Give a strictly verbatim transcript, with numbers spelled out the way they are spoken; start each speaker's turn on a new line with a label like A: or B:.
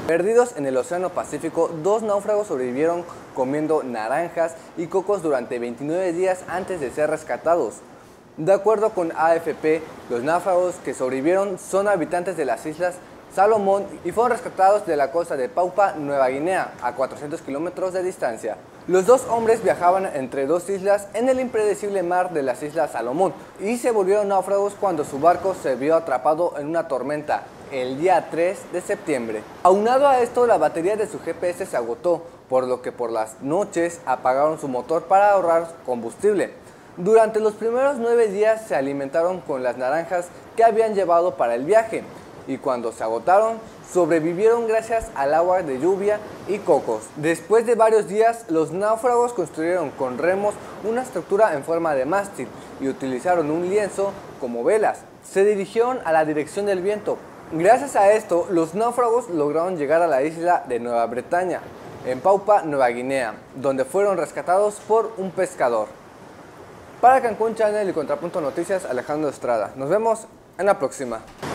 A: Perdidos en el Océano Pacífico, dos náufragos sobrevivieron comiendo naranjas y cocos durante veintinueve días antes de ser rescatados. De acuerdo con A F P, los náufragos que sobrevivieron son habitantes de las islas Salomón y fueron rescatados de la costa de Papúa Nueva Guinea, a cuatrocientos kilómetros de distancia. Los dos hombres viajaban entre dos islas en el impredecible mar de las islas Salomón y se volvieron náufragos cuando su barco se vio atrapado en una tormenta el día tres de septiembre. Aunado a esto, la batería de su G P S se agotó, por lo que por las noches apagaron su motor para ahorrar combustible. Durante los primeros nueve días se alimentaron con las naranjas que habían llevado para el viaje, y cuando se agotaron, sobrevivieron gracias al agua de lluvia y cocos. Después de varios días, los náufragos construyeron con remos una estructura en forma de mástil y utilizaron un lienzo como velas. Se dirigieron a la dirección del viento. Gracias a esto, los náufragos lograron llegar a la isla de Nueva Bretaña, en Papúa Nueva Guinea, donde fueron rescatados por un pescador. Para Cancún Channel y Contrapunto Noticias, Alejandro Estrada. Nos vemos en la próxima.